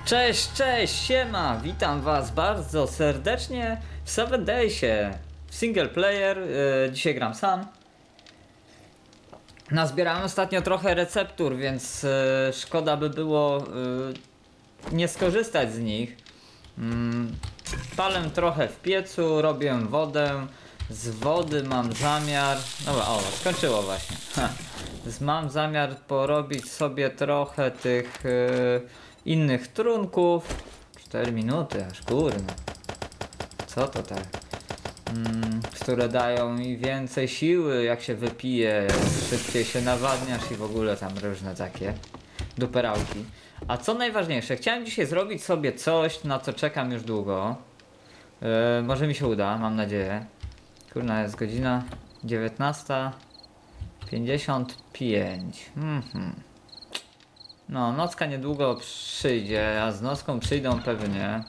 Cześć, cześć, siema, witam was bardzo serdecznie w 7 Daysie, w single player. Dzisiaj gram sam. Nazbierałem ostatnio trochę receptur, więc szkoda by było nie skorzystać z nich. Palę trochę w piecu, robię wodę. Z wody mam zamiar... Dobra, o, skończyło właśnie. Mam zamiar porobić sobie trochę tych innych trunków. 4 minuty, aż kurde. Co to tak? Które dają mi więcej siły, jak się wypije, szybciej się nawadniasz i w ogóle tam różne takie duperałki. A co najważniejsze, chciałem dzisiaj zrobić sobie coś, na co czekam już długo. Może mi się uda, mam nadzieję. Kurna, jest godzina 19:55. No, nocka niedługo przyjdzie, a z nocką przyjdą pewnie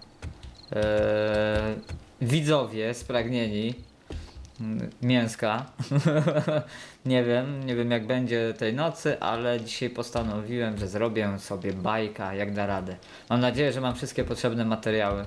widzowie spragnieni mięska. nie wiem jak będzie tej nocy, ale dzisiaj postanowiłem, że zrobię sobie bajka jak da radę. Mam nadzieję, że mam wszystkie potrzebne materiały.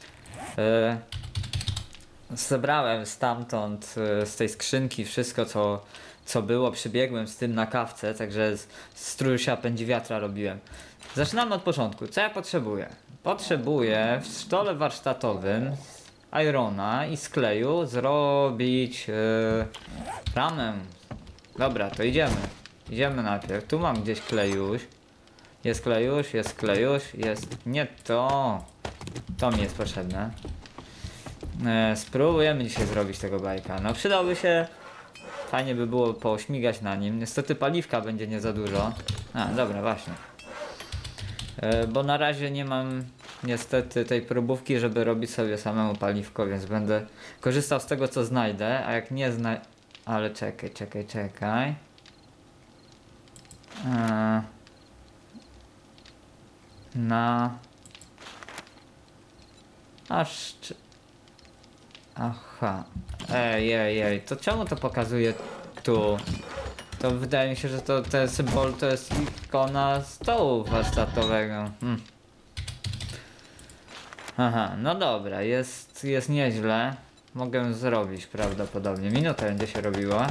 Zebrałem stamtąd, z tej skrzynki wszystko co było, przybiegłem z tym na kawce, także z strusia pędzi wiatra robiłem. Zaczynamy od początku. Co ja potrzebuję? Potrzebuję w stole warsztatowym irona i z kleju zrobić ramę. Dobra, to idziemy. Idziemy najpierw. Tu mam gdzieś klejuś. Jest klejuś, jest klejuś, jest... Nie to. To mi jest potrzebne. Spróbujemy dzisiaj zrobić tego bajka. No przydałby się... Fajnie by było poośmigać na nim. Niestety paliwka będzie nie za dużo. A, dobra, właśnie. Bo na razie nie mam niestety tej próbówki, żeby robić sobie samemu paliwko, więc będę korzystał z tego, co znajdę, a jak nie Ale czekaj. Aha. Ej, to czemu to pokazuje tu? To wydaje mi się, że ten symbol to jest ikona stołu warsztatowego. Aha, no dobra, jest nieźle. Mogę zrobić prawdopodobnie. Minutę będzie się robiła.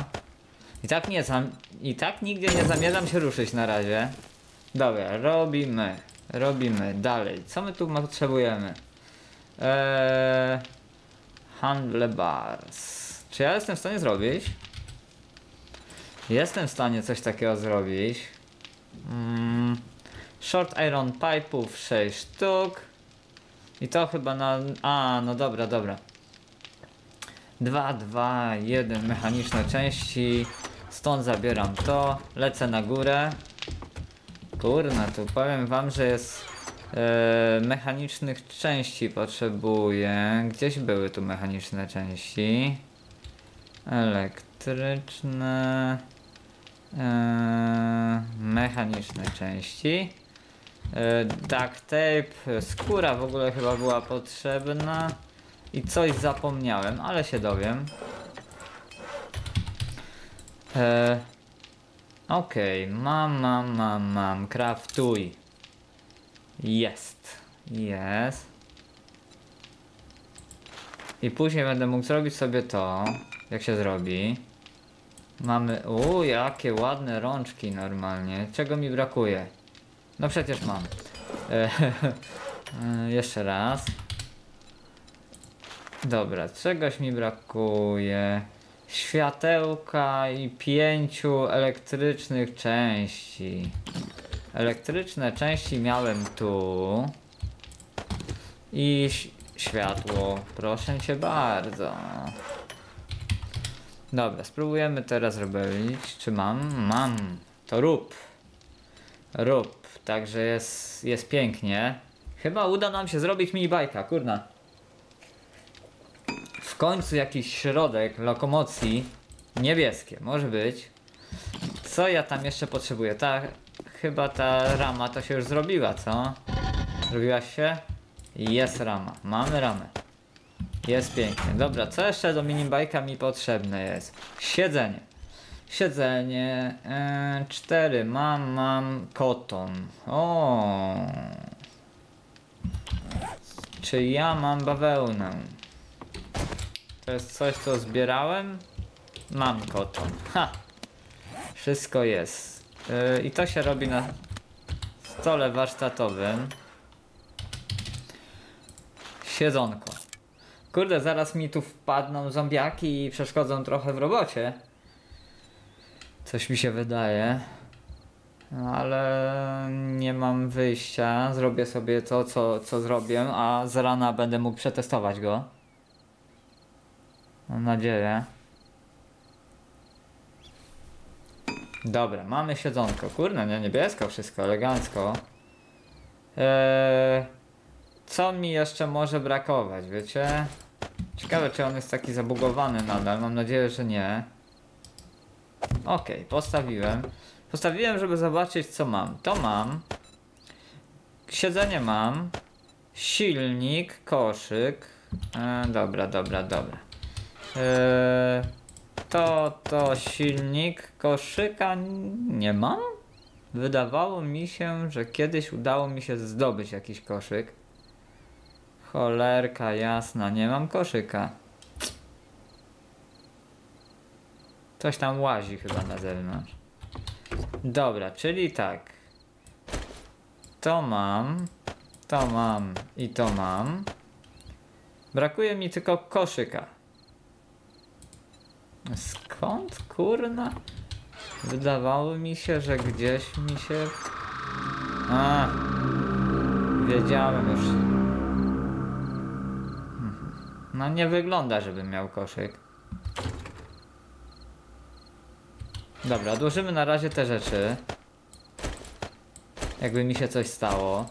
I tak nigdzie nie zamierzam się ruszyć na razie. Dobra, robimy dalej. Co my tu potrzebujemy? Handlebars. Czy ja jestem w stanie zrobić? Jestem w stanie coś takiego zrobić. Short iron pipe'ów 6 sztuk. I to chyba na... A, no dobra. 2, 1 mechaniczne części. Stąd zabieram to. Lecę na górę. Kurna, tu powiem wam, że jest... mechanicznych części potrzebuję. Gdzieś były tu mechaniczne części. Elektryczne. Mechaniczne części. Duct tape. Skóra w ogóle chyba była potrzebna. I coś zapomniałem, ale się dowiem. Okej, mam. Craftuj. Jest. I później będę mógł zrobić sobie to, jak się zrobi. Mamy... jakie ładne rączki normalnie. Czego mi brakuje? No przecież mam. Jeszcze raz. Dobra, czegoś mi brakuje. Światełka i 5 elektrycznych części. Elektryczne części miałem tu. I światło. Proszę cię bardzo. Dobra, spróbujemy teraz robić. Czy mam? Mam. To rób. Także jest pięknie. Chyba uda nam się zrobić mini bajka, kurna. W końcu jakiś środek lokomocji. Niebieskie, może być. Co ja tam jeszcze potrzebuję? Chyba ta rama to się już zrobiła, co? Zrobiłaś się? Jest rama. Mamy ramę. Jest pięknie. Dobra, co jeszcze do mini bajka mi potrzebne jest? Siedzenie. 4. Mam koton. Czy ja mam bawełnę? To jest coś, co zbierałem? Mam koton. Ha! Wszystko jest. I to się robi na stole warsztatowym. Siedzonko. Kurde, zaraz mi tu wpadną zombiaki i przeszkodzą trochę w robocie. Coś mi się wydaje. Ale nie mam wyjścia. Zrobię sobie to, co zrobię, a z rana będę mógł przetestować go. Mam nadzieję. Dobra, mamy siedzonko. Kurde, nie, niebiesko wszystko, elegancko. Co mi jeszcze może brakować, wiecie? Ciekawe, czy on jest taki zabugowany nadal. Mam nadzieję, że nie. Okej, postawiłem. Postawiłem, żeby zobaczyć, co mam. To mam. Siedzenie mam. Silnik, koszyk. Dobra. To silnik, koszyka nie mam? Wydawało mi się, że kiedyś udało mi się zdobyć jakiś koszyk. Cholerka jasna, nie mam koszyka. Coś tam łazi chyba na zewnątrz. Dobra, czyli tak. To mam i to mam. Brakuje mi tylko koszyka. Skąd, kurna? Wydawało mi się, że gdzieś mi się... Wiedziałem już. No nie wygląda, żebym miał koszyk. Dobra, odłożymy na razie te rzeczy. Jakby mi się coś stało.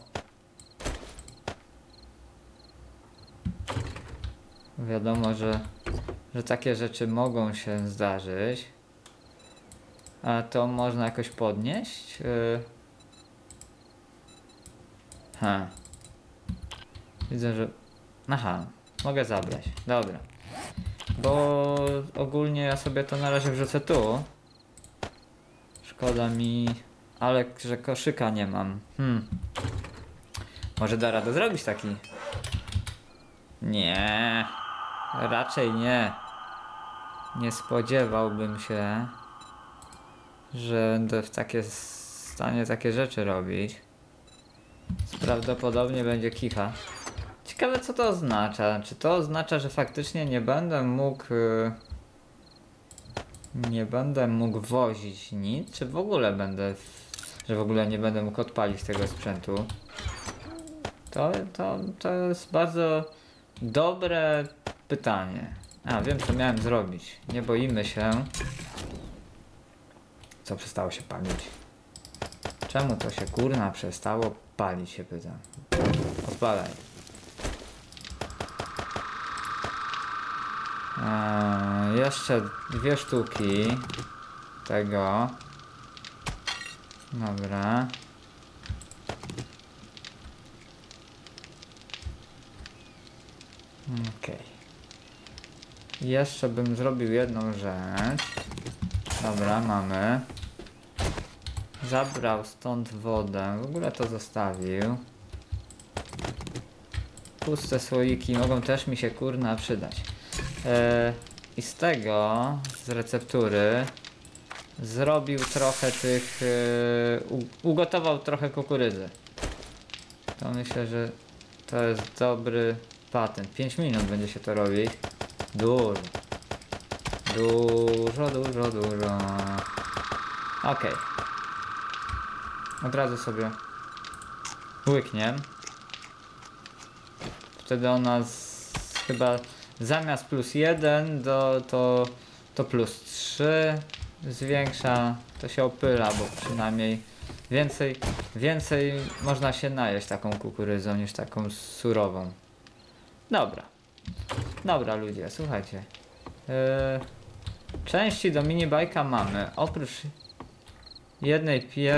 Wiadomo, że takie rzeczy mogą się zdarzyć. A to można jakoś podnieść? Widzę, że... Aha, mogę zabrać. Dobra. Bo ogólnie ja sobie to na razie wrzucę tu. Szkoda mi... Ale że koszyka nie mam. Może da radę zrobić taki? Nie. Raczej nie. Nie spodziewałbym się, że będę w stanie takie rzeczy robić. Prawdopodobnie będzie kicha. Ciekawe, co to oznacza. Czy to oznacza, że faktycznie nie będę mógł wozić nic? Czy w ogóle że w ogóle nie będę mógł odpalić tego sprzętu? To jest bardzo dobre pytanie. Wiem, co miałem zrobić. Nie boimy się. Co przestało się palić? Czemu to się kurna przestało palić, się pytam. Odpalaj. Jeszcze 2 sztuki tego. Dobra. Okej. Jeszcze bym zrobił jedną rzecz. Dobra, mamy. Zabrał stąd wodę. W ogóle to zostawił. Puste słoiki mogą też mi się kurna przydać. I z tego, z receptury, zrobił trochę tych... ugotował trochę kukurydzy. To myślę, że to jest dobry patent. 5 minut będzie się to robić. Dużo. Okej. Od razu sobie łykniem. Wtedy ona chyba zamiast +1 to +3 zwiększa. To się opyla, bo przynajmniej więcej można się najeść taką kukurydzą niż taką surową. Dobra ludzie, słuchajcie. Części do minibajka mamy. Oprócz jednej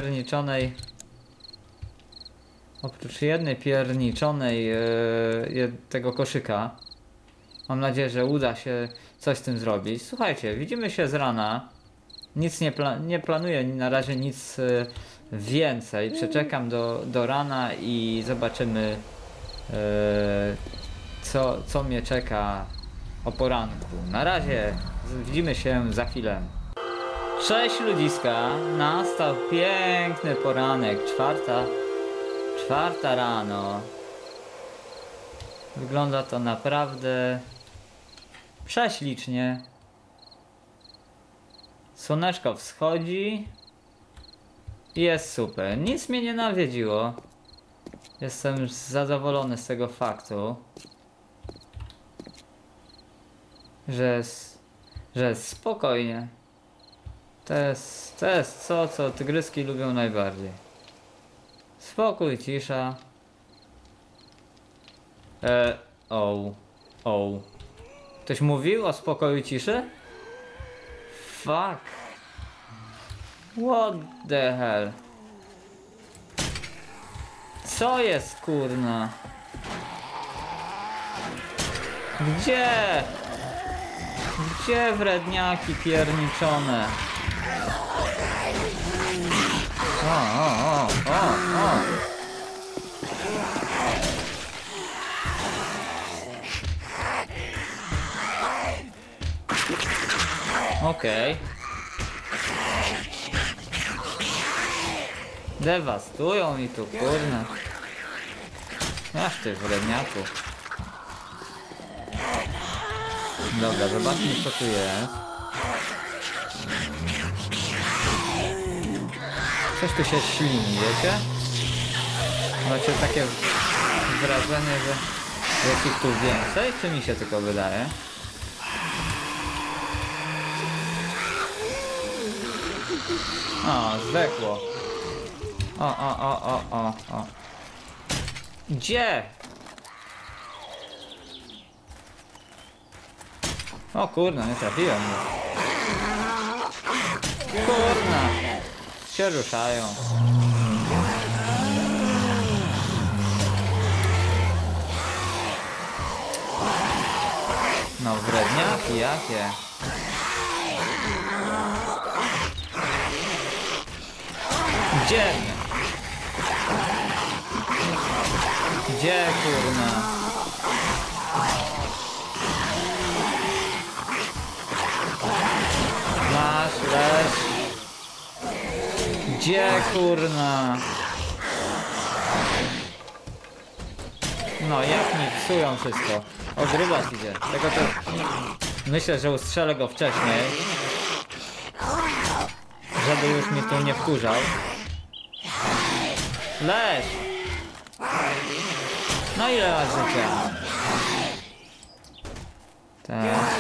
pierniczonej tego koszyka. Mam nadzieję, że uda się coś z tym zrobić. Słuchajcie, widzimy się z rana. Nic nie planuję na razie nic więcej. Przeczekam do rana i zobaczymy, co mnie czeka o poranku. Na razie, widzimy się za chwilę. Cześć ludziska, nastał piękny poranek, czwarta rano. Wygląda to naprawdę prześlicznie. Słoneczko wschodzi i jest super. Nic mnie nie nawiedziło. Jestem zadowolony z tego faktu, że jest spokojnie. To jest co tygryski lubią najbardziej. Spokój, cisza. Ktoś mówił o spokoju, ciszy? Fuck. What the hell? Co jest, kurna? Gdzie? Gdzie wredniaki pierniczone? O. Okej. Dewastują mi tu, kurna. Aż ty wredniaku. Dobra, zobaczmy co tu jest. Coś tu się ślini, wiecie? Macie takie wrażenie, że jest ich tu więcej, czy mi się tylko wydaje? O, zdechło. O. Gdzie? O kurna, nie trafiłem. Kurna. Się ruszają. No wredniaki jakie. Gdzie? Gdzie, kurna? Masz, leż. Gdzie, kurna? No, jak mi psują wszystko. O, grubas idzie. Tego to... Myślę, że ustrzelę go wcześniej. Żeby już mnie tu nie wkurzał. Leż! No ile masz życia? Tak.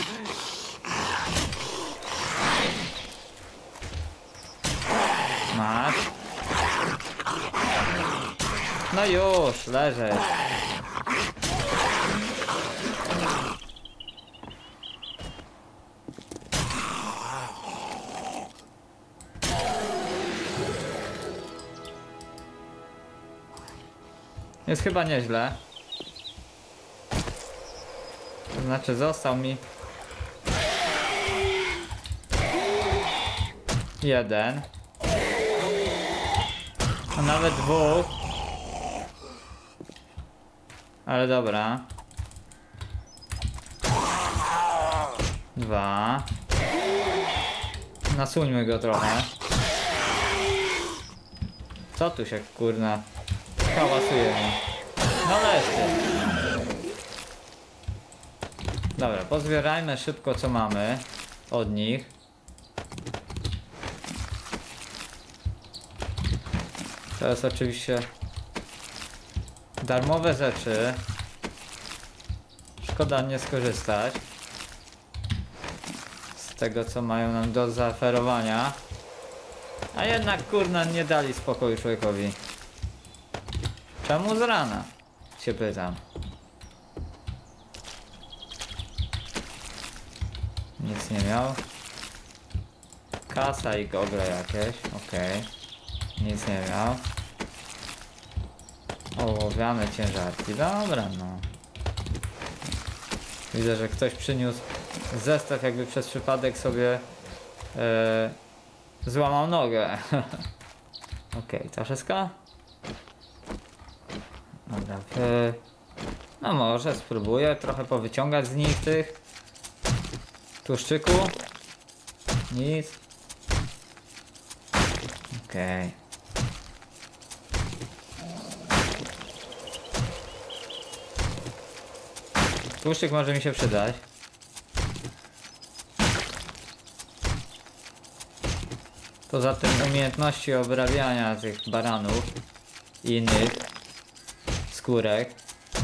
Masz. No już, leżeć. Jest chyba nieźle. To znaczy został mi jeden. A nawet dwóch. Ale dobra. Dwa. Nasuńmy go trochę. Co tu się kurna hałasuje mi? No leży. Dobra, pozbierajmy szybko co mamy od nich. To jest oczywiście darmowe rzeczy. Szkoda nie skorzystać z tego co mają nam do zaoferowania. A jednak kurna nie dali spokoju człowiekowi. Czemu z rana? Się pytam. Nic nie miał. Kasa i gogle jakieś, okej. Nic nie miał. Ołowiane ciężarki, dobra no. Widzę, że ktoś przyniósł zestaw, jakby przez przypadek sobie złamał nogę. Okej, to wszystko? Dobra, No może spróbuję trochę powyciągać z nich tych tłuszczyku. Nic. Okej. Tłuszczyk może mi się przydać. Poza tym umiejętności obrabiania tych baranów i innych skórek.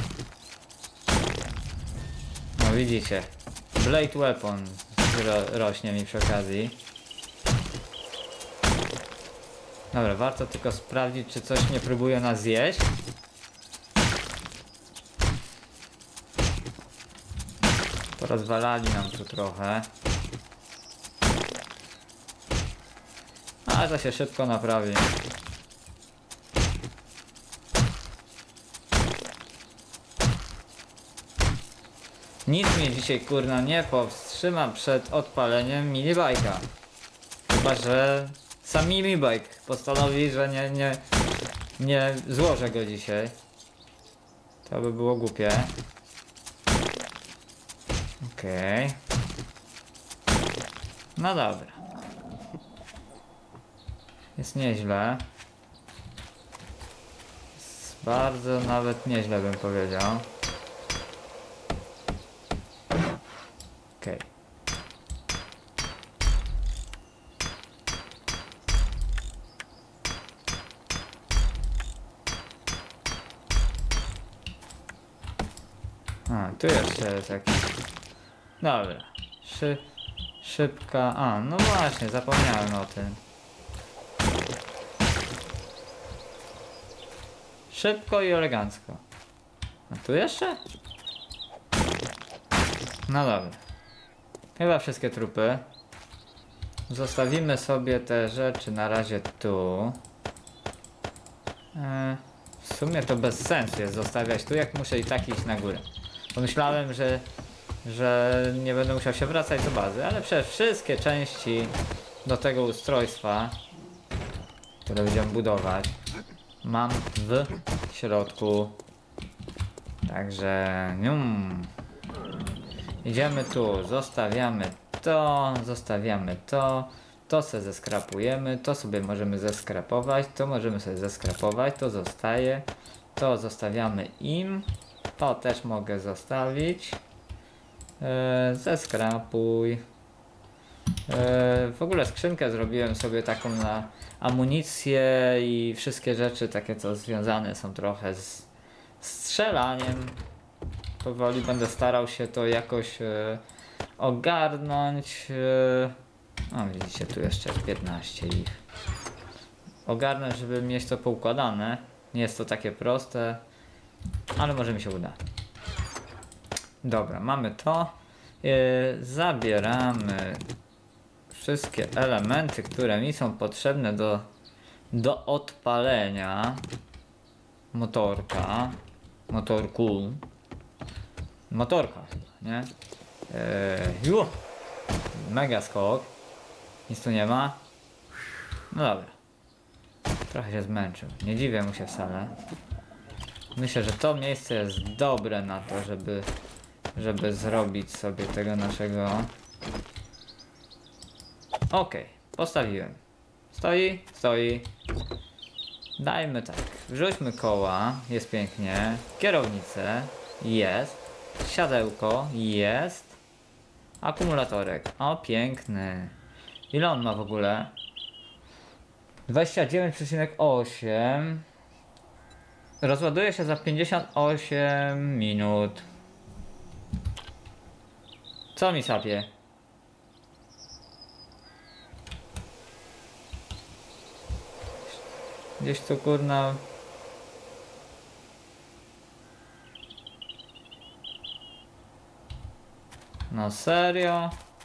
No widzicie, Blade Weapon rośnie mi przy okazji. Dobra, warto tylko sprawdzić, czy coś nie próbuje nas zjeść. Porozwalali nam tu trochę. Ale to się szybko naprawi. Nic mnie dzisiaj kurna nie powstrzyma przed odpaleniem minibajka. Chyba że sam minibajk postanowi, że nie złożę go dzisiaj. To by było głupie. Okej. No dobra. Jest nieźle. Jest bardzo nawet nieźle bym powiedział. Okej. A, tu jeszcze jest jakiś... Dobra. Szybka... A, no właśnie, zapomniałem o tym. Szybko i elegancko. A tu jeszcze? No dobra. Chyba wszystkie trupy. Zostawimy sobie te rzeczy na razie tu. W sumie to bez sensu jest zostawiać tu, jak muszę i tak iść na górę. Pomyślałem, że nie będę musiał się wracać do bazy, ale przecież wszystkie części do tego ustrojstwa, które będziemy budować, mam w środku. Także idziemy tu, zostawiamy to, to sobie zeskrapujemy, to sobie możemy zeskrapować, to możemy sobie zeskrapować, to zostaje, to zostawiamy im, to też mogę zostawić, zeskrapuj. W ogóle skrzynkę zrobiłem sobie taką na amunicję i wszystkie rzeczy takie, co związane są trochę z strzelaniem. Powoli będę starał się to jakoś ogarnąć. O, widzicie, tu jeszcze jest 15 ich. Ogarnąć, żeby mieć to poukładane. Nie jest to takie proste, ale może mi się uda. Dobra, mamy to. Zabieramy wszystkie elementy, które mi są potrzebne do odpalenia motorka. Motorka chyba, nie? Mega skok. Nic tu nie ma. No dobra. Trochę się zmęczył. Nie dziwię mu się wcale. Myślę, że to miejsce jest dobre na to, żeby zrobić sobie tego naszego... Okej, postawiłem. Stoi? Stoi. Dajmy tak. Wrzućmy koła. Jest pięknie. Kierownicę. Jest. Siadełko. Jest. Akumulatorek. O, piękny. Ile on ma w ogóle? 29,8. Rozładuje się za 58 minut. Co mi sapie? Gdzieś tu kurna... No serio?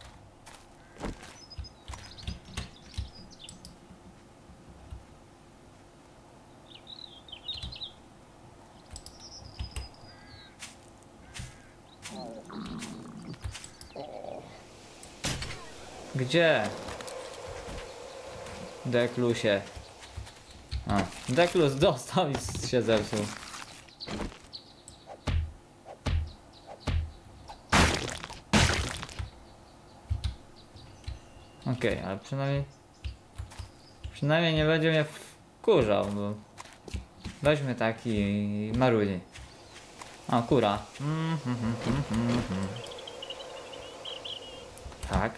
Gdzie? Deklusie. A, Deklus dostał i się zepsuł. Okej, ale przynajmniej nie będzie mnie wkurzał, bo weźmy taki marudzi. O, kura. Tak.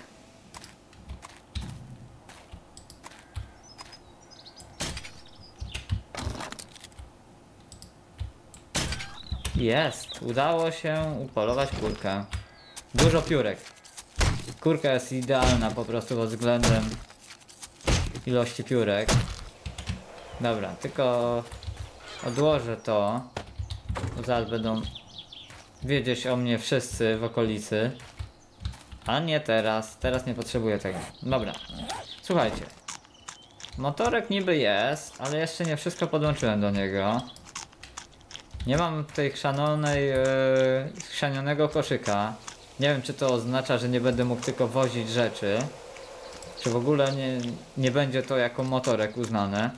Jest, udało się upolować kurkę. Dużo piórek. Kurka jest idealna po prostu pod względem ilości piórek. Dobra, tylko odłożę to. Bo zaraz będą wiedzieć o mnie wszyscy w okolicy. A nie teraz. Teraz nie potrzebuję tego. Dobra. Słuchajcie. Motorek niby jest, ale jeszcze nie wszystko podłączyłem do niego. Nie mam tej chrzanionego koszyka. Nie wiem, czy to oznacza, że nie będę mógł tylko wozić rzeczy. Czy w ogóle nie będzie to jako motorek uznane.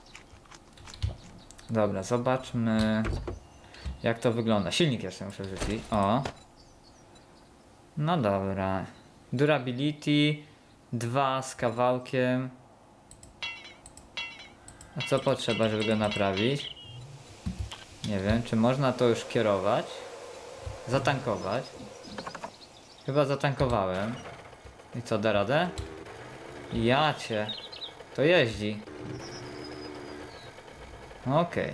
Dobra, zobaczmy jak to wygląda. Silnik jeszcze muszę wrzucić. O. No dobra. Durability 2 z kawałkiem. A co potrzeba, żeby go naprawić? Nie wiem, czy można to już kierować? Zatankować? Chyba zatankowałem. I co, da radę? Jacie. To jeździ. Okej.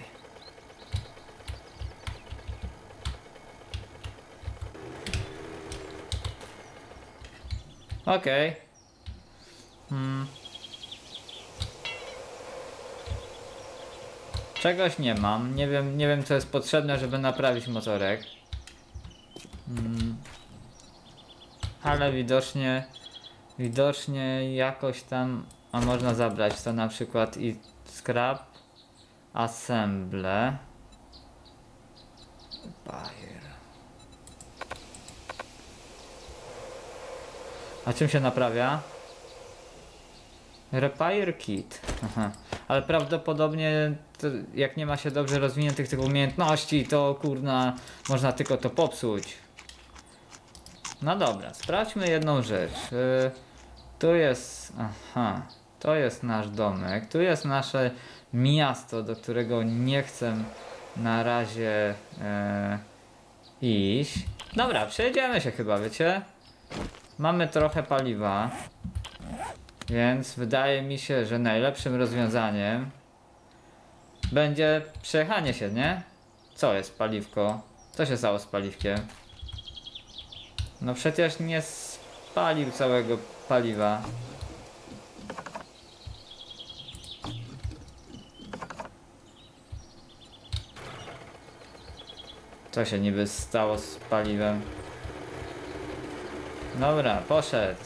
Okej. Czegoś nie mam. Nie wiem co jest potrzebne, żeby naprawić motorek. Ale widocznie jakoś tam, a można zabrać to na przykład i scrap, assemble. A czym się naprawia? Repair kit. Aha. Ale prawdopodobnie to, jak nie ma się dobrze rozwiniętych tych umiejętności, to kurna można tylko to popsuć. No dobra, sprawdźmy jedną rzecz. Tu jest... Aha. To jest nasz domek. Tu jest nasze miasto, do którego nie chcę na razie iść. Dobra, przejedziemy się chyba, wiecie? Mamy trochę paliwa. Więc wydaje mi się, że najlepszym rozwiązaniem będzie przejechanie się, nie? Co jest paliwko? Co się stało z paliwkiem? No przecież nie spalił całego paliwa. Co się niby stało z paliwem? Dobra, poszedł.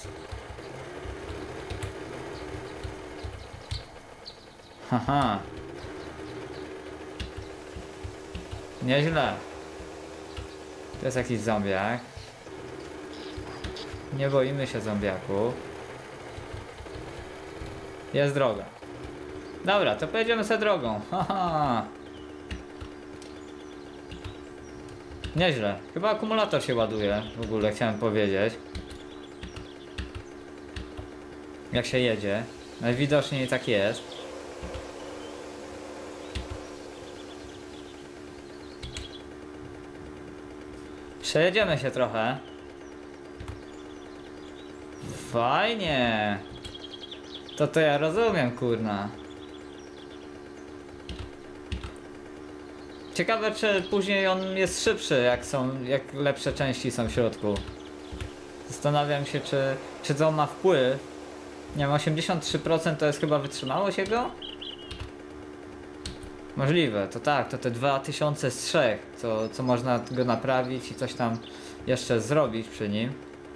Haha. Nieźle. To jest jakiś zombiak. Nie boimy się zombiaków. Jest droga. Dobra, to pojedziemy sobie drogą. Haha. Nieźle. Chyba akumulator się ładuje. W ogóle chciałem powiedzieć. Jak się jedzie. Najwidoczniej tak jest. Przejedziemy się trochę. Fajnie. To ja rozumiem, kurna. Ciekawe, czy później on jest szybszy, jak lepsze części są w środku. Zastanawiam się, czy to ma wpływ. Nie wiem, 83% to jest chyba wytrzymałość jego? Możliwe, to tak, to te 2000 z 3, co można go naprawić i coś tam jeszcze zrobić przy nim.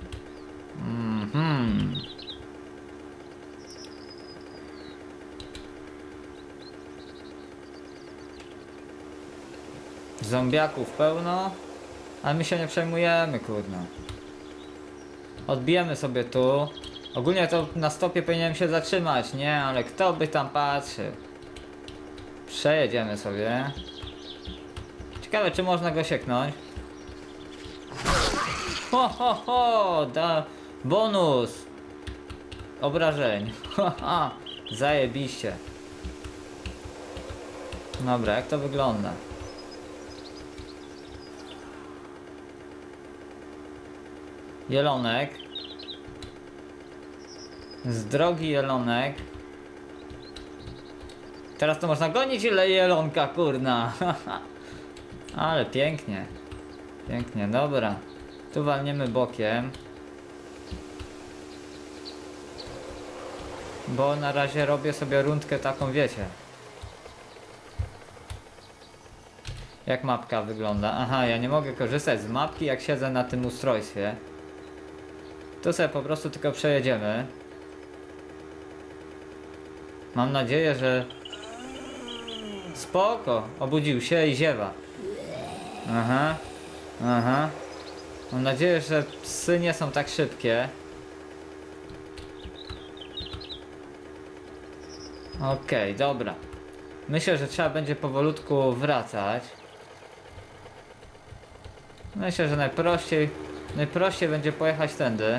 Zombiaków pełno, ale my się nie przejmujemy, kurno. Odbijemy sobie tu. Ogólnie to na stopie powinienem się zatrzymać, nie? Ale kto by tam patrzył? Przejedziemy sobie. Ciekawe, czy można go sieknąć. Ho, ho, ho! Da bonus! obrażeń. Haha, zajebiście. Dobra, jak to wygląda? Jelonek. Z drogi jelonek. Teraz to można gonić ile jelonka, kurna. Ale pięknie. Pięknie, dobra. Tu walniemy bokiem. Bo na razie robię sobie rundkę taką, wiecie. Jak mapka wygląda? Aha, ja nie mogę korzystać z mapki, jak siedzę na tym ustrojstwie. Tu sobie po prostu tylko przejedziemy. Mam nadzieję, że... Spoko, obudził się i ziewa. Aha, aha. Mam nadzieję, że psy nie są tak szybkie. Okej, dobra. Myślę, że trzeba będzie powolutku wracać. Myślę, że najprościej będzie pojechać tędy.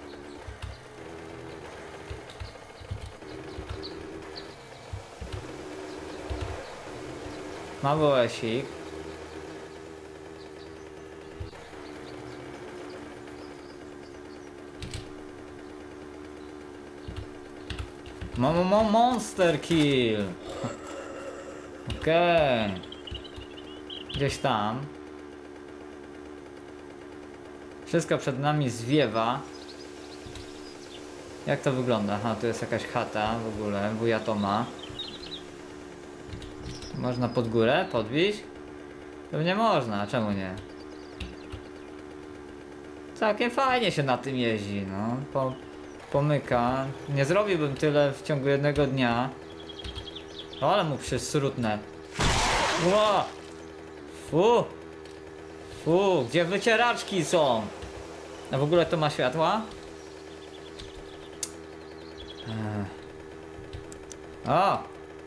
Mały łesik. Monster kill. Okej. Gdzieś tam. Wszystko przed nami zwiewa. Jak to wygląda? Aha, tu jest jakaś chata w ogóle, wuja Toma. Można pod górę podbić? Pewnie można, a czemu nie? Całkiem fajnie się na tym jeździ, no. Pomyka. Nie zrobiłbym tyle w ciągu jednego dnia. O, ale mu przysrutne. Ło! Fu! Fu, gdzie wycieraczki są? A w ogóle to ma światła? O!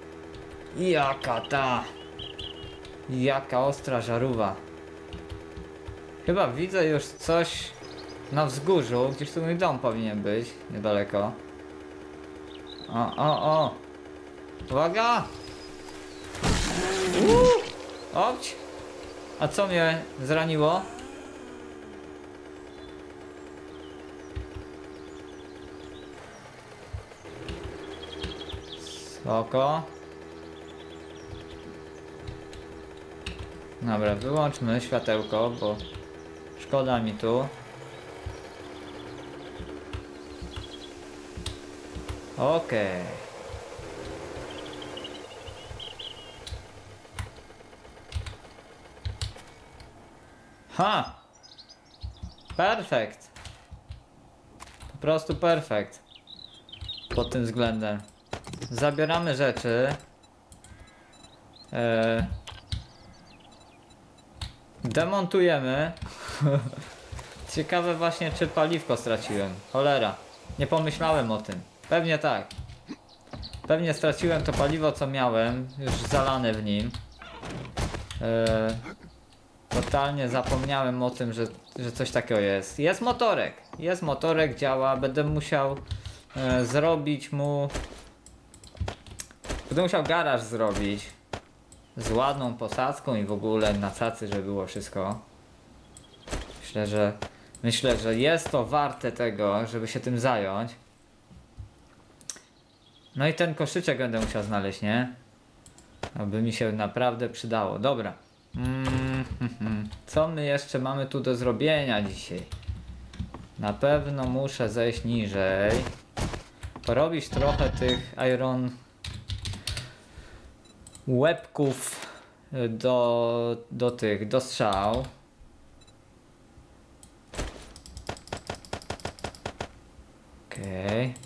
Jaka ostra żarówa. Chyba widzę już coś na wzgórzu. Gdzieś tu mój dom powinien być. Niedaleko. O! Uwaga! Opć! A co mnie zraniło? Spoko. Dobra, wyłączmy światełko, bo szkoda mi tu. Okej. Ha! Perfekt. Po prostu perfekt. Pod tym względem. Zabieramy rzeczy. Demontujemy. Ciekawe właśnie, czy paliwko straciłem. Cholera. Nie pomyślałem o tym. Pewnie tak. Pewnie straciłem to paliwo, co miałem. Już zalane w nim. Totalnie zapomniałem o tym, że coś takiego jest. Jest motorek. Jest motorek, działa. Będę musiał zrobić mu... Będę musiał garaż zrobić. Z ładną posadzką i w ogóle na cacy, żeby było wszystko. Myślę, że jest to warte tego, żeby się tym zająć. No i ten koszyczek będę musiał znaleźć, nie? Aby mi się naprawdę przydało. Dobra. Co my jeszcze mamy tu do zrobienia dzisiaj? Na pewno muszę zejść niżej. Porobić trochę tych iron łebków do strzał. Okej.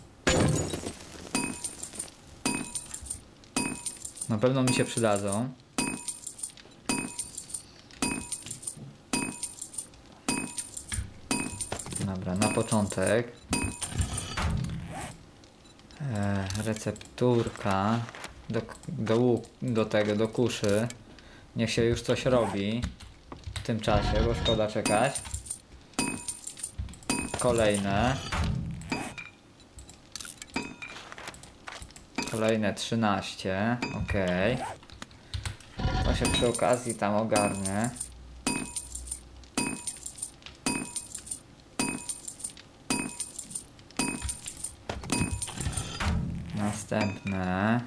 Na pewno mi się przydadzą. Dobra, na początek recepturka do kuszy. Niech się już coś robi w tym czasie, bo szkoda czekać. Kolejne. Kolejne 13. Okej. To się przy okazji tam ogarnie. Następne.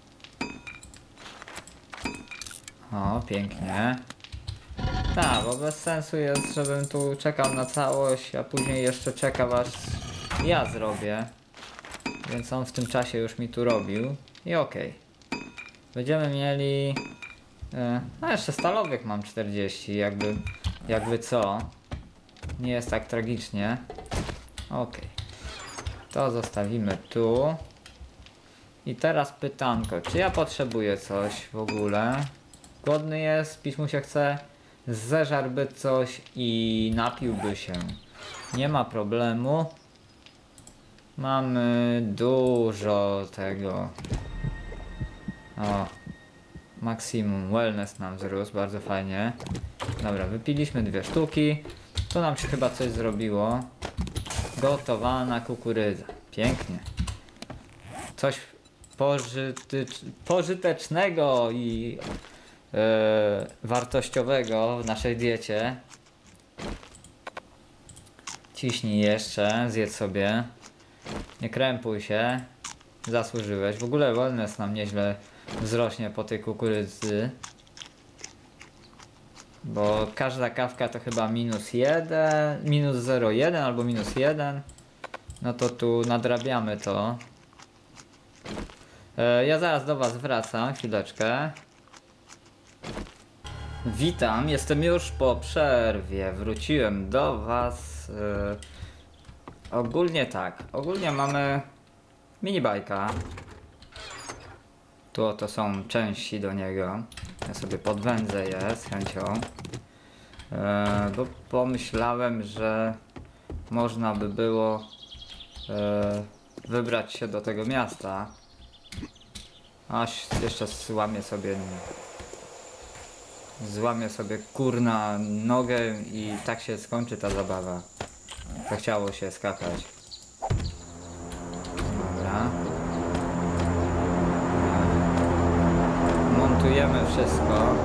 O, pięknie. Tak, bo bez sensu jest, żebym tu czekał na całość, a później jeszcze czekał, aż ja zrobię. Więc on w tym czasie już mi tu robił. I okej. Będziemy mieli... No jeszcze stalowych mam 40, jakby co. Nie jest tak tragicznie. Okej. To zostawimy tu. I teraz pytanko, czy ja potrzebuję coś w ogóle? Głodny jest, pić mu się chce, zeżarłby coś i napiłby się. Nie ma problemu. Mamy dużo tego. O, maksimum wellness nam wzrósł, bardzo fajnie. Dobra, wypiliśmy 2 sztuki. Tu nam się chyba coś zrobiło. Gotowana kukurydza. Pięknie. Coś pożytecznego i wartościowego w naszej diecie. Ciśnij jeszcze, zjedz sobie. Nie krępuj się. Zasłużyłeś. W ogóle wellness nam nieźle wzrośnie po tej kukurydzy. Bo każda kawka to chyba -1, -0,1 albo -1. No to tu nadrabiamy to. Ja zaraz do was wracam, chwileczkę. Witam, jestem już po przerwie. Wróciłem do was. Ogólnie tak. Ogólnie mamy minibajka. Tu oto są części do niego. Ja sobie podwędzę je z chęcią. Bo pomyślałem, że można by było wybrać się do tego miasta. Aż jeszcze złamię sobie kurna nogę i tak się skończy ta zabawa. Zachciało się skakać. Dobra. Montujemy wszystko.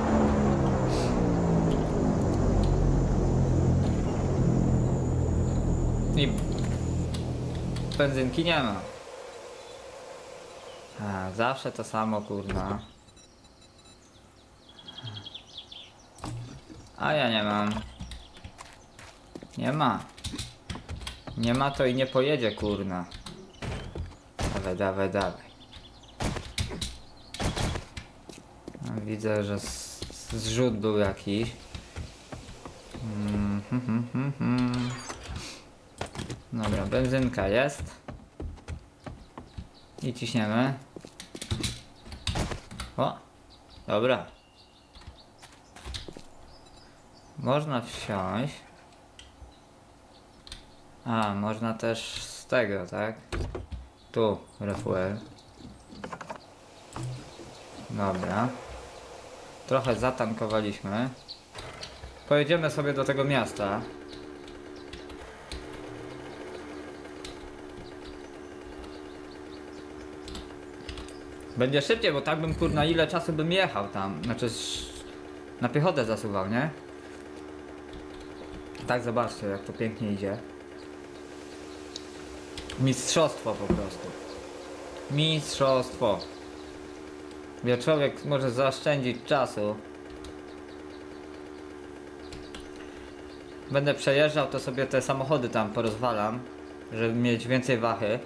I benzynki nie ma. Zawsze to samo, kurna. A ja nie mam. Nie ma. Nie ma to i nie pojedzie, kurna. Dawaj, dawaj, dawaj. No, widzę, że zrzut był jakiś. Dobra, benzynka jest. I ciśniemy. O, dobra. Można wsiąść. A, można też z tego, tak? Tu, refuel. Dobra. Trochę zatankowaliśmy. Pojedziemy sobie do tego miasta. Będzie szybciej, bo tak bym kurna ile czasu bym jechał tam. Znaczy na piechotę zasuwał, nie? Tak, zobaczcie jak to pięknie idzie. Mistrzostwo po prostu. Mistrzostwo. Gdzie człowiek może zaoszczędzić czasu. Będę przejeżdżał, to sobie te samochody tam porozwalam, żeby mieć więcej wachy.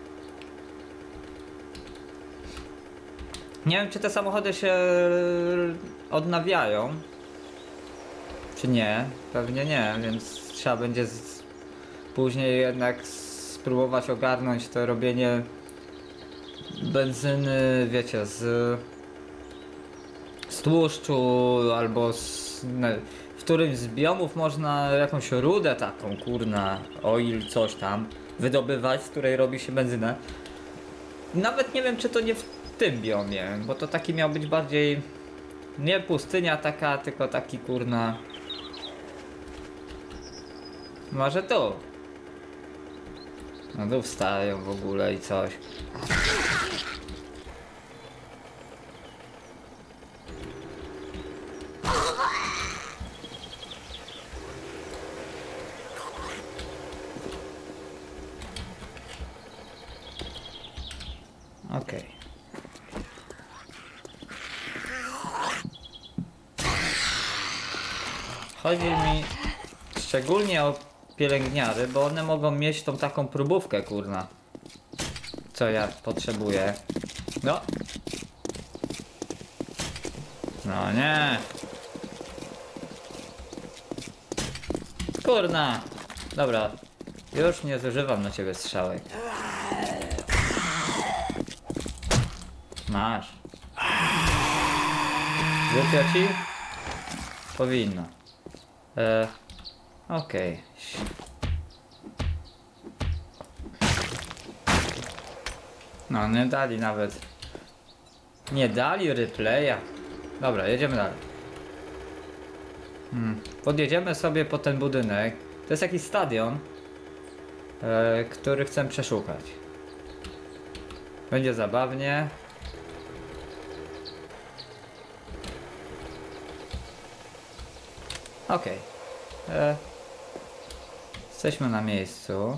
Nie wiem, czy te samochody się odnawiają, czy nie. Pewnie nie, więc trzeba będzie później jednak spróbować ogarnąć to robienie benzyny, wiecie, z tłuszczu albo w którymś z biomów można jakąś rudę taką, kurna, oil, coś tam wydobywać, z której robi się benzynę. Nawet nie wiem, czy to nie w tym biomie, bo to taki miał być bardziej nie pustynia taka, tylko taki kurna. Może tu. No tu wstają w ogóle i coś. Chodzi mi szczególnie o pielęgniary, bo one mogą mieć tą taką próbówkę, kurna. Co ja potrzebuję. No. No nie. Kurna. Dobra. Już nie zużywam na ciebie strzałek. Masz. Głupio ci? Powinno. Okej. No nie dali nawet. Nie dali replaya. Dobra, jedziemy dalej. Podjedziemy sobie po ten budynek. To jest jakiś stadion, który chcę przeszukać. Będzie zabawnie. Okej. Jesteśmy na miejscu.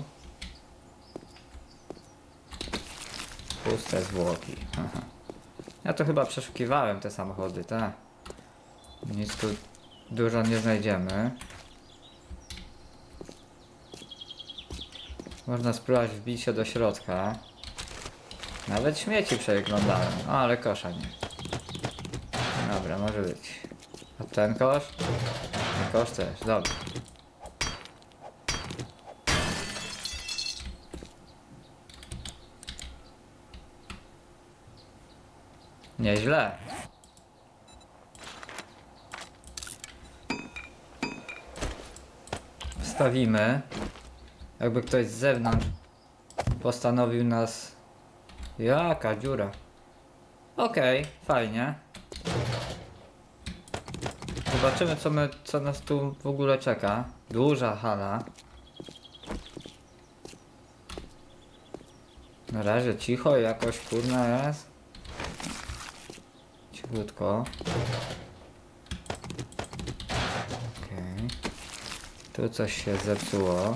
Puste zwłoki. Aha. Ja to chyba przeszukiwałem te samochody, tak? Nic tu dużo nie znajdziemy. Można spróbować wbić się do środka. Nawet śmieci przeglądałem. O, ale kosza nie. Dobra, może być. A ten kosz? Ten kosz też, dobra. Nieźle. Wstawimy. Jakby ktoś z zewnątrz postanowił nas... Jaka dziura. Okej, fajnie. Zobaczymy co nas tu w ogóle czeka. Duża hala. Na razie cicho jakoś kurna jest. Cichutko. Okej. Tu coś się zepsuło.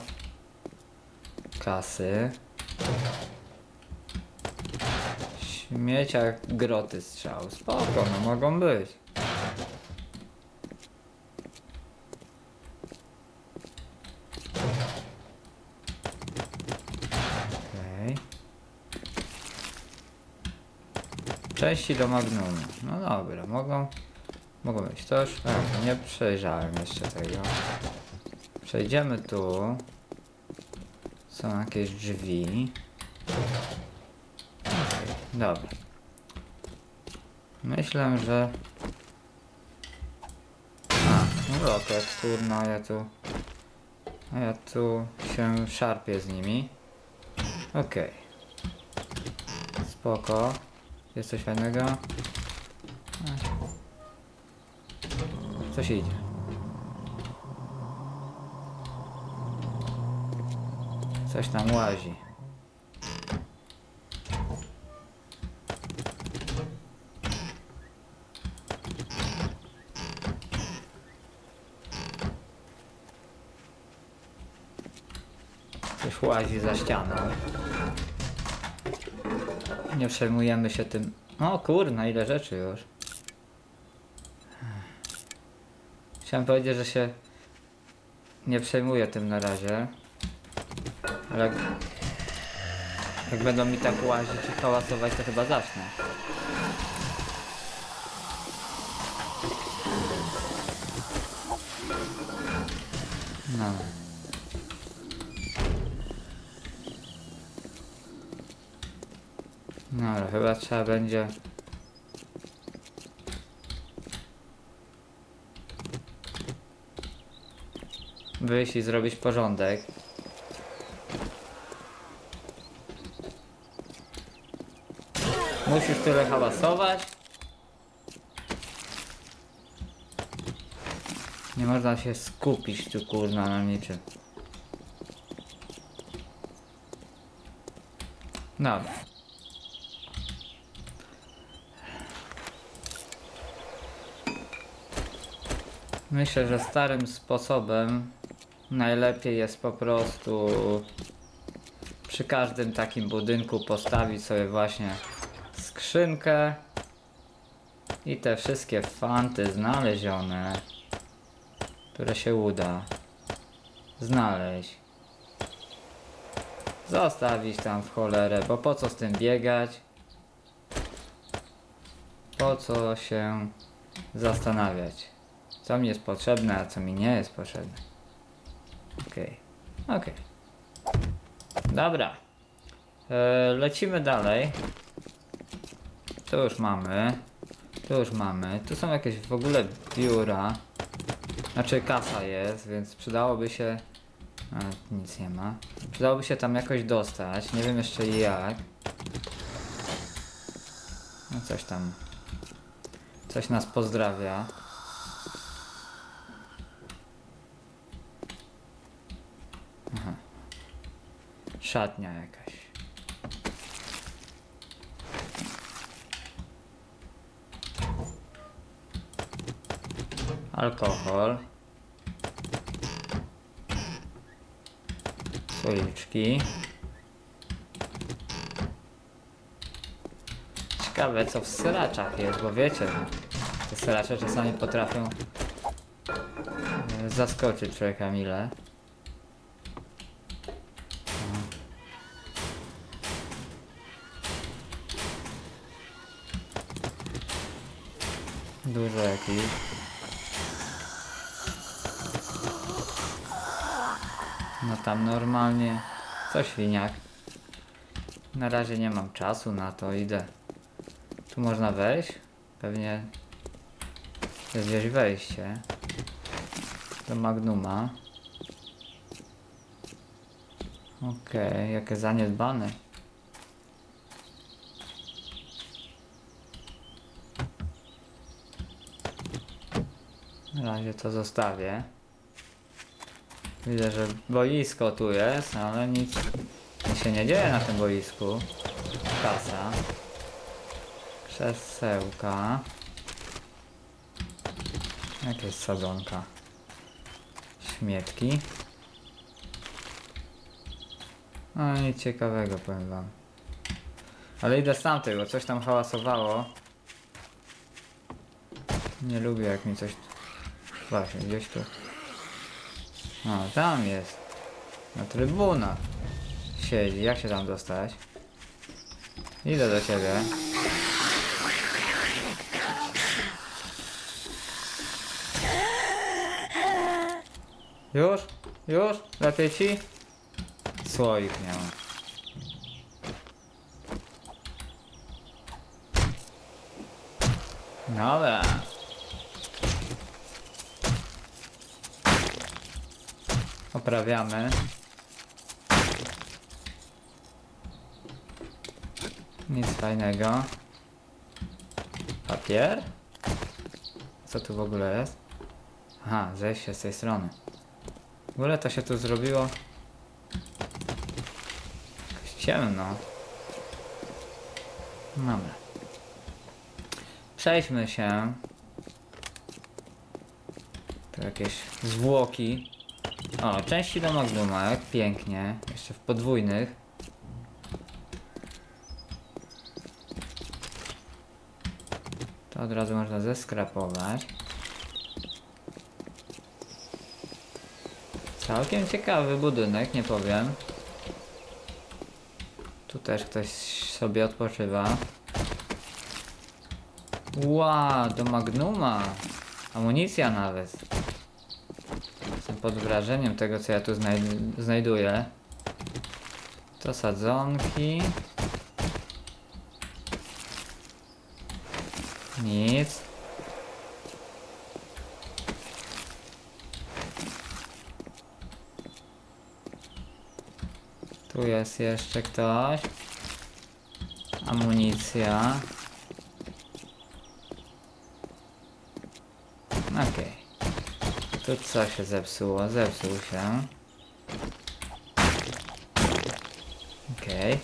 Kasy. Śmiecia groty strzał. Spoko, no mogą być. Okej. Części do Magnumu. No dobra, mogą być. To już nie przejrzałem jeszcze tego. Przejdziemy tu. Są jakieś drzwi. Okay, dobra. Myślę, że... No rocket, kurno, a ja tu się szarpię z nimi. Okej. Spoko. Jest coś fajnego? Coś idzie. Coś tam łazi. Coś łazi za ścianą. Nie przejmujemy się tym. O kurna, ile rzeczy już. Chciałem powiedzieć, że się nie przejmuję tym na razie. Ale jak będą mi tak łazić i hałasować, to chyba zacznę. No. No ale chyba trzeba będzie wyjść i zrobić porządek. Musisz tyle hałasować? Nie można się skupić tu kurna na niczym. Dobra. Myślę, że starym sposobem najlepiej jest po prostu przy każdym takim budynku postawić sobie właśnie skrzynkę i te wszystkie fanty znalezione. które się uda znaleźć. Zostawić tam w cholerę, bo po co z tym biegać? Po co się zastanawiać? Co mi jest potrzebne, a co mi nie jest potrzebne. Okej. Dobra. Lecimy dalej. Tu już mamy. Tu są jakieś w ogóle biura. Znaczy kasa jest, więc przydałoby się... A, nic nie ma. Przydałoby się tam jakoś dostać. Nie wiem jeszcze jak. No coś tam. Coś nas pozdrawia. Aha. Szatnia jakaś. Alkohol. Słoiczki. Ciekawe co w syraczach jest, bo wiecie, te syracze czasami potrafią zaskoczyć człowieka mile. Dużo jakichś. No tam normalnie. Co świniak? Na razie nie mam czasu na to, idę. Tu można wejść? Pewnie jest gdzieś wejście do Magnuma. Okej, jakie zaniedbane. Na razie to zostawię. Widzę, że boisko tu jest, ale nic się nie dzieje na tym boisku. Kasa. Krzesełka. Jakieś sadzonka. Śmietki. No nic ciekawego, powiem wam. Ale idę z tamtego, coś tam hałasowało. Nie lubię jak mi coś... Właśnie, gdzieś tu... O, tam jest. Na trybunach siedzi. Jak się tam dostać? Idę do ciebie. Już? Już? Lepiej ci? Słoik miał. Dobra. Poprawiamy. Nic fajnego. Papier? Co tu w ogóle jest? Aha, zejście z tej strony. W ogóle to się tu zrobiło jakoś ciemno. Dobra. Przejdźmy się. Tu jakieś zwłoki. O, części do Magnuma, jak pięknie. Jeszcze w podwójnych. To od razu można zeskrapować. Całkiem ciekawy budynek, nie powiem. Tu też ktoś sobie odpoczywa. Ła, do Magnuma. Amunicja nawet. Jestem pod wrażeniem tego, co ja tu znajduję. To sadzonki. Nic. Tu jest jeszcze ktoś. Amunicja. Okej. Tu co się zepsuło? Zepsuł się. Okej.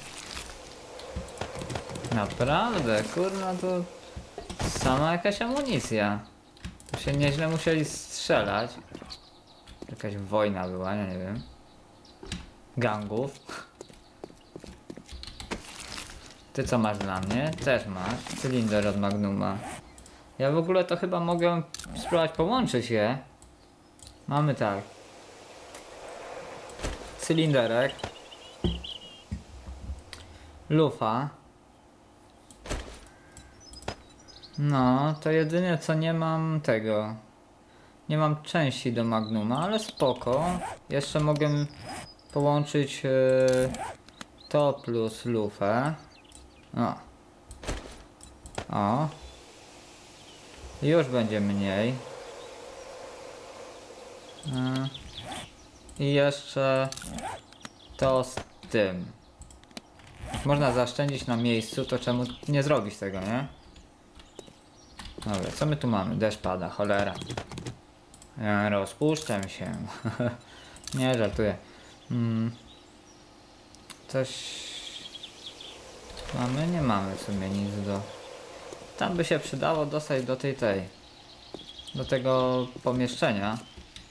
Naprawdę, kurwa, to sama jakaś amunicja. Tu się nieźle musieli strzelać. Jakaś wojna była, ja nie wiem. Gangów. Ty co masz dla mnie? Też masz. Cylinder od Magnuma. Ja w ogóle to chyba mogę spróbować połączyć je. Mamy tak. Cylinderek. Lufa. No, to jedynie co nie mam tego. Nie mam części do Magnuma, ale spoko. Jeszcze mogę połączyć to plus lufę. O. O. Już będzie mniej. I jeszcze to z tym. Jak można zaoszczędzić na miejscu, to czemu nie zrobić tego, nie? Dobra, co my tu mamy? Deszcz pada, cholera. Ja rozpuszczam się. Nie, żartuję. Coś... mamy? Nie mamy w sumie nic do... Tam by się przydało dostać do tej... do tego pomieszczenia.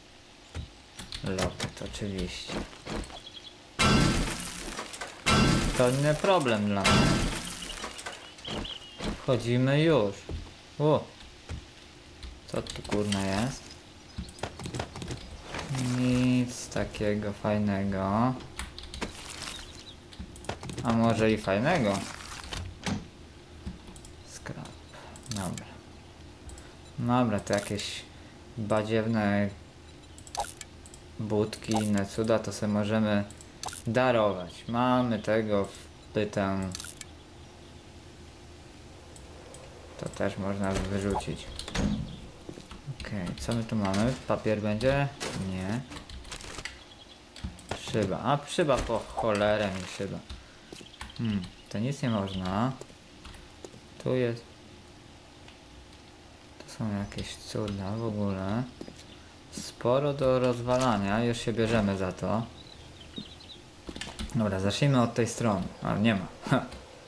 Loket oczywiście. To nie problem dla mnie. Wchodzimy już. Co tu kurna jest? Nic takiego fajnego. A może i fajnego? Skrap. Dobra. Dobra, to jakieś badziewne budki, inne cuda, to sobie możemy darować. Mamy tego w pytę. To też można wyrzucić. Okej, co my tu mamy? Papier będzie? Nie. Szyba. A szyba po cholerę mi szyba. To nic nie można. Tu jest... to są jakieś cuda w ogóle. Sporo do rozwalania. Już się bierzemy za to. Dobra, zacznijmy od tej strony. A, nie ma. Ha.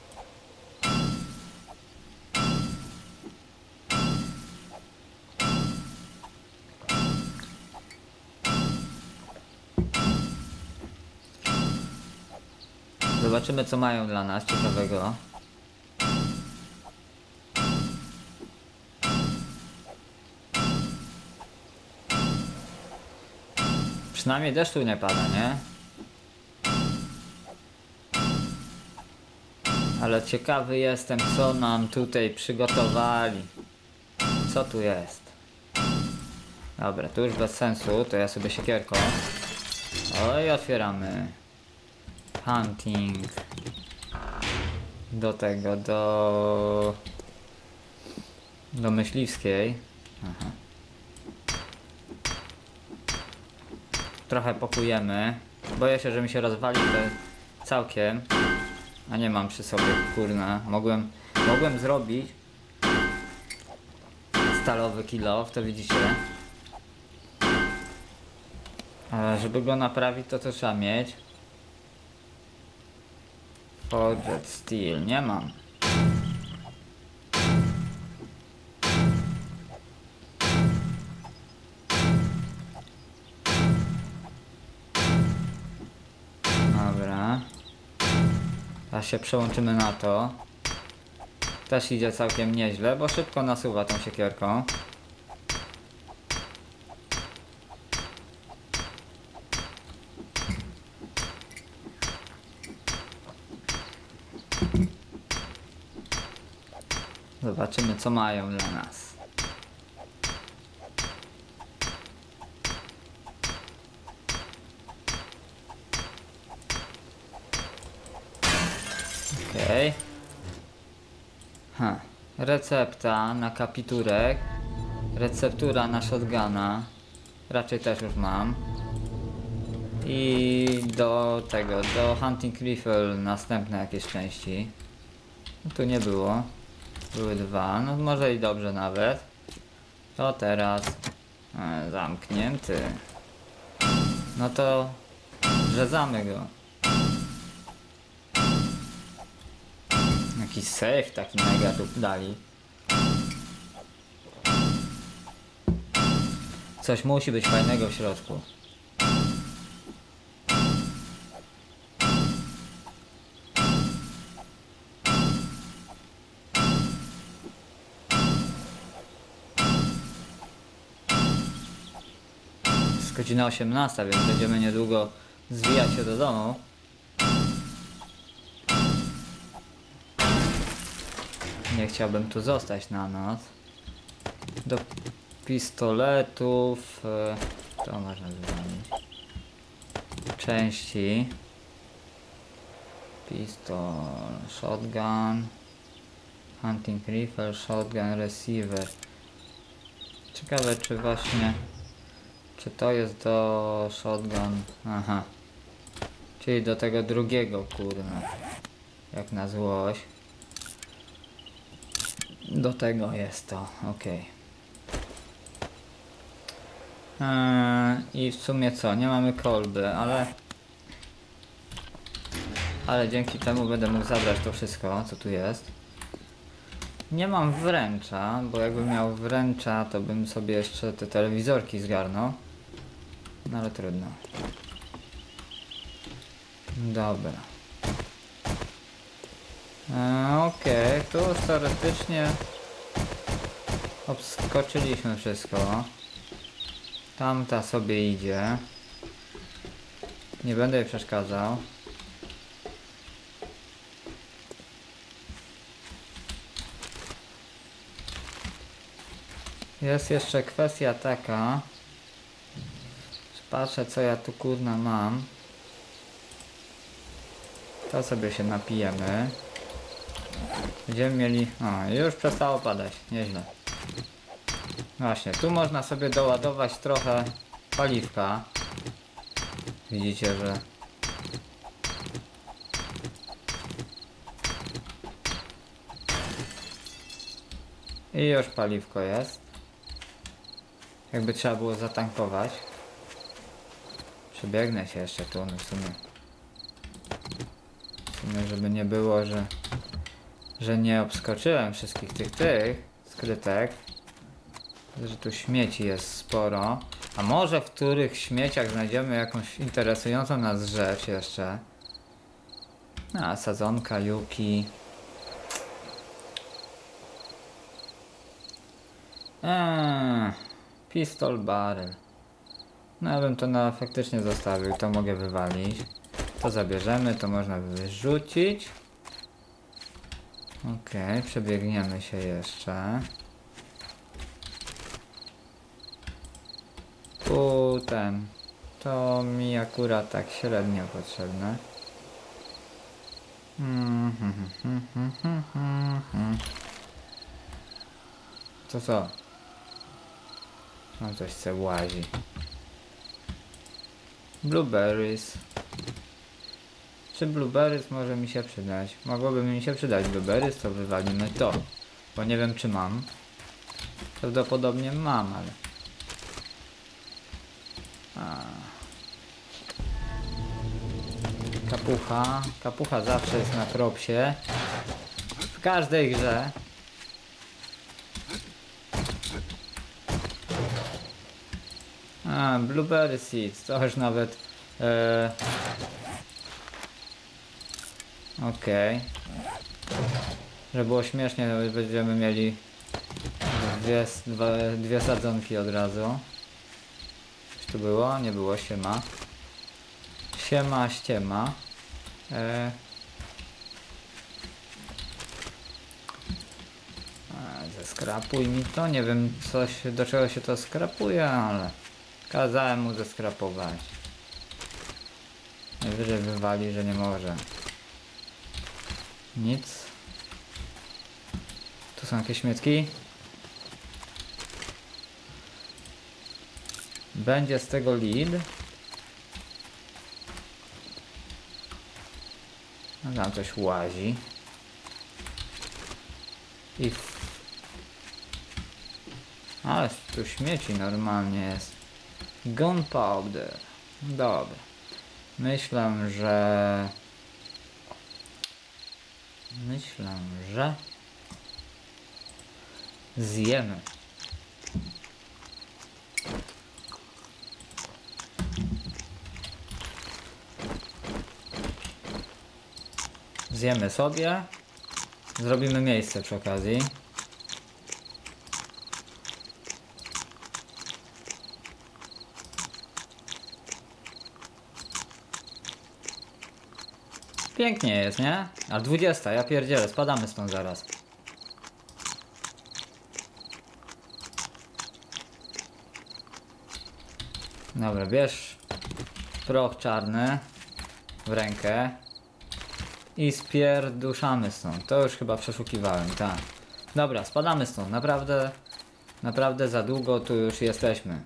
Zobaczymy, co mają dla nas ciekawego. Przynajmniej deszczu nie pada, nie? Ale ciekawy jestem, co nam tutaj przygotowali. Co tu jest? Dobra, tu już bez sensu, to ja sobie siekierką. Oj, otwieramy. Hunting. Do tego, do myśliwskiej. Aha. Trochę pokujemy. Boję się, że mi się rozwali to całkiem. A nie mam przy sobie, kurna. Mogłem zrobić stalowy kilof, to widzicie. Ale żeby go naprawić, to co trzeba mieć? Forged Steel, nie mam. Dobra. Teraz się przełączymy na to. Też idzie całkiem nieźle, bo szybko nasuwa tą siekierką. Zobaczymy, co mają dla nas. Okej. Recepta na kapiturek. Receptura na shotguna. Raczej też już mam. I do tego, do hunting rifle następne jakieś części. No, tu nie było. Były dwa, no może i dobrze nawet. To teraz zamknięty. No to rzezamy go. Jakiś safe taki mega tu dali. Coś musi być fajnego w środku. Godzina 18, więc będziemy niedługo zwijać się do domu. Nie chciałbym tu zostać na noc. Do pistoletów... to można wybrać. Części. Pistol, shotgun, hunting rifle, shotgun, receiver. Ciekawe czy właśnie... Czy to jest do shotgun? Aha. Czyli do tego drugiego, kurna. Jak na złość. Do tego jest to, okej. I w sumie co? Nie mamy kolby, ale dzięki temu będę mógł zabrać to wszystko, co tu jest. Nie mam wręcza, bo jakbym miał wręcza, to bym sobie jeszcze te telewizorki zgarnął. No ale trudno. Dobra. Okej, tu teoretycznie obskoczyliśmy wszystko. Tamta sobie idzie. Nie będę jej przeszkadzał. Jest jeszcze kwestia taka. Patrzę co ja tu kurna mam. To sobie się napijemy. Będziemy mieli... O, już przestało padać. Nieźle. Właśnie, tu można sobie doładować trochę paliwka. Widzicie, że... I już paliwko jest. Jakby trzeba było zatankować. Przebiegnę się jeszcze tu, no w sumie, żeby nie było, że nie obskoczyłem wszystkich tych skrytek. Że tu śmieci jest sporo. A może w których śmieciach znajdziemy jakąś interesującą nas rzecz jeszcze. A, sadzonka, Yuki. Pistol barrel. No ja bym to faktycznie zostawił, to mogę wywalić. To zabierzemy, to można wyrzucić. Okej, przebiegniemy się jeszcze. To mi akurat tak średnio potrzebne. To co? No coś se łazi. Blueberries. Czy blueberries może mi się przydać? Mogłoby mi się przydać blueberries, to wywalimy to. Bo nie wiem czy mam. Prawdopodobnie mam, ale... Kapucha. Kapucha zawsze jest na propsie. W każdej grze. Blueberry seeds. To już nawet... Okej. Żeby było śmiesznie, będziemy mieli dwie sadzonki od razu. Coś tu było? Nie było, siema. Siema, ściema. Zeskrapuj mi to, nie wiem do czego się to skrapuje, ale kazałem mu zeskrapować. Najwyżej wywali, że nie może. Nic. Tu są jakieś śmietki. Będzie z tego lead. No tam coś łazi. Ale tu śmieci normalnie jest. Gunpowder. Dobra. Myślę, że zjemy. Zjemy sobie. Zrobimy miejsce przy okazji. Pięknie jest, nie? A 20, ja pierdzielę, spadamy stąd zaraz. Dobra, bierz proch czarny w rękę i spierduszamy stąd. To już chyba przeszukiwałem, tak. Dobra, spadamy stąd, naprawdę za długo tu już jesteśmy.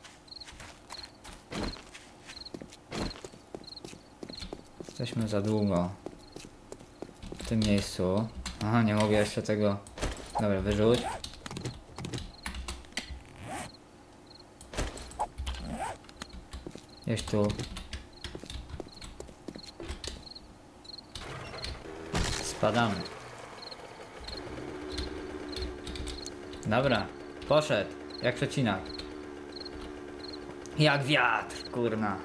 Jesteśmy za długo w tym miejscu. Aha, nie mogę jeszcze tego... Dobra, wyrzuć. Gdzieś tu. Spadamy. Dobra, poszedł. Jak przecinak. Jak wiatr, kurna.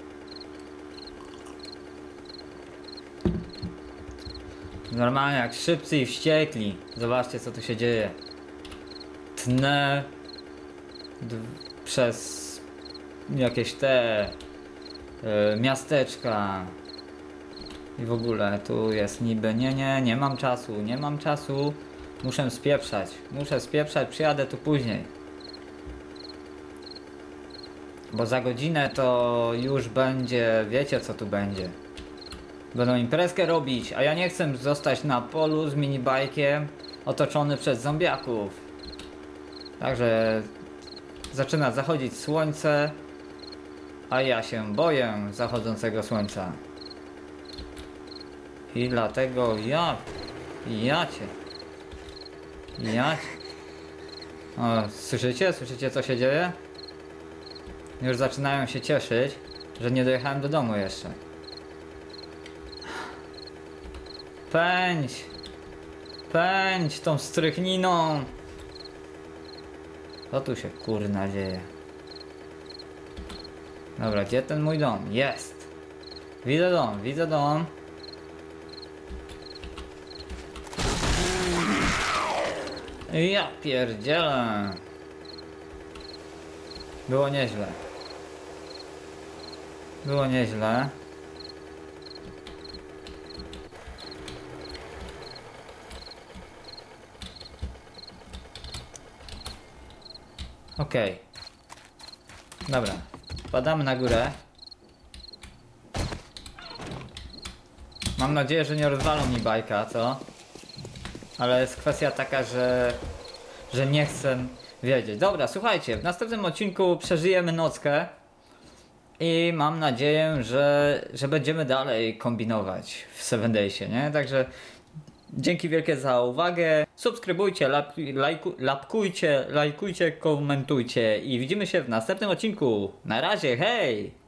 Normalnie jak szybcy i wściekli. Zobaczcie co tu się dzieje. Tnę przez jakieś te miasteczka. I w ogóle tu jest niby nie mam czasu. Muszę spieprzać, przyjadę tu później. Bo za godzinę to już będzie, wiecie co tu będzie. Będą imprezkę robić, a ja nie chcę zostać na polu z minibajkiem otoczony przez zombiaków. Także zaczyna zachodzić słońce, a ja się boję zachodzącego słońca. I dlatego ja cię. O, słyszycie? Słyszycie co się dzieje? Już zaczynają się cieszyć, że nie dojechałem do domu jeszcze. Pędź tą strychniną. Co tu się kurna dzieje? Dobra, gdzie ten mój dom? Jest. Widzę dom. Ja pierdzielę. Było nieźle. Okej. Dobra. Wpadamy na górę. Mam nadzieję, że nie rozwalą mi bajka, co? Ale jest kwestia taka, że nie chcę wiedzieć. Dobra, słuchajcie, w następnym odcinku przeżyjemy nockę. I mam nadzieję, że będziemy dalej kombinować w 7 Daysie, nie? Także dzięki wielkie za uwagę. Subskrybujcie, lajkujcie, komentujcie i widzimy się w następnym odcinku. Na razie, hej!